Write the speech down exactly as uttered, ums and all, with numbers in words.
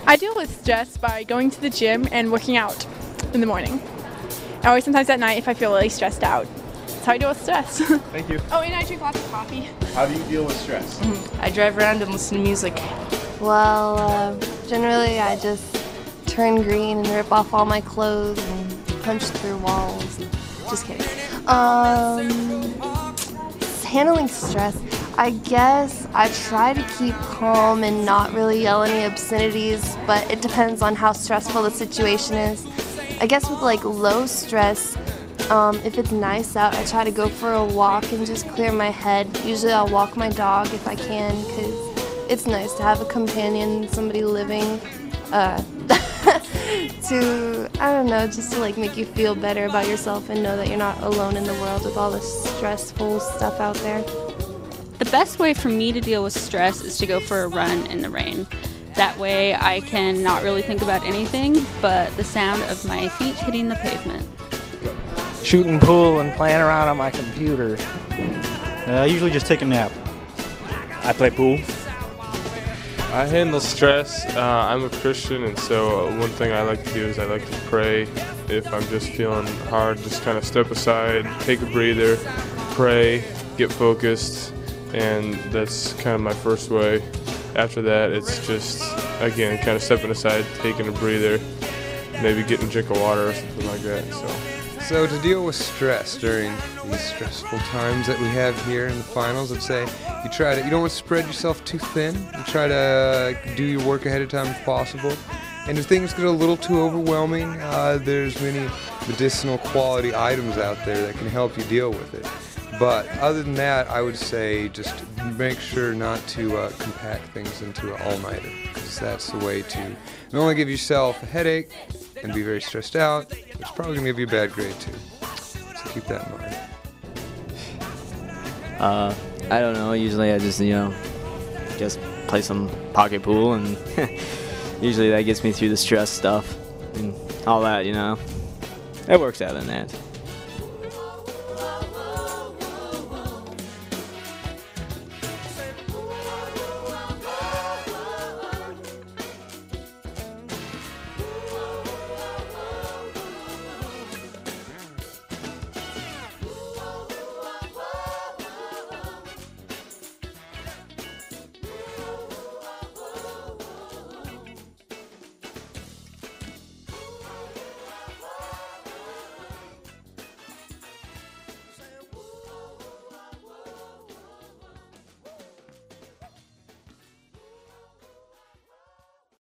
I deal with stress by going to the gym and working out in the morning. Or sometimes at night if I feel really stressed out. That's how I deal with stress. Thank you. Oh, and I drink lots of coffee. How do you deal with stress? Mm-hmm. I drive around and listen to music. Well, uh, generally I just turn green and rip off all my clothes and punch through walls. Just kidding. Um, handling stress. I guess I try to keep calm and not really yell any obscenities, but it depends on how stressful the situation is. I guess with like low stress, um, if it's nice out, I try to go for a walk and just clear my head. Usually I'll walk my dog if I can, because it's nice to have a companion, somebody living, uh, to, I don't know, just to like make you feel better about yourself and know that you're not alone in the world with all the stressful stuff out there. The best way for me to deal with stress is to go for a run in the rain. That way I can not really think about anything but the sound of my feet hitting the pavement. Shooting pool and playing around on my computer. Uh, I usually just take a nap. I play pool. I handle stress. Uh, I'm a Christian, and so one thing I like to do is I like to pray. If I'm just feeling hard, just kind of step aside, take a breather, pray, get focused. And that's kind of my first way. After that, it's just, again, kind of stepping aside, taking a breather, maybe getting a drink of water or something like that. So, so to deal with stress during these stressful times that we have here in the finals, I'd say you try to, you don't want to spread yourself too thin. You try to do your work ahead of time if possible. And if things get a little too overwhelming, uh, there's many medicinal quality items out there that can help you deal with it. But other than that, I would say just make sure not to uh, compact things into an all-nighter, because that's the way to not only give yourself a headache and be very stressed out, but it's probably going to give you a bad grade too. So keep that in mind. Uh, I don't know. Usually I just, you know, just play some pocket pool, and usually that gets me through the stress stuff and all that, you know. It works out in that.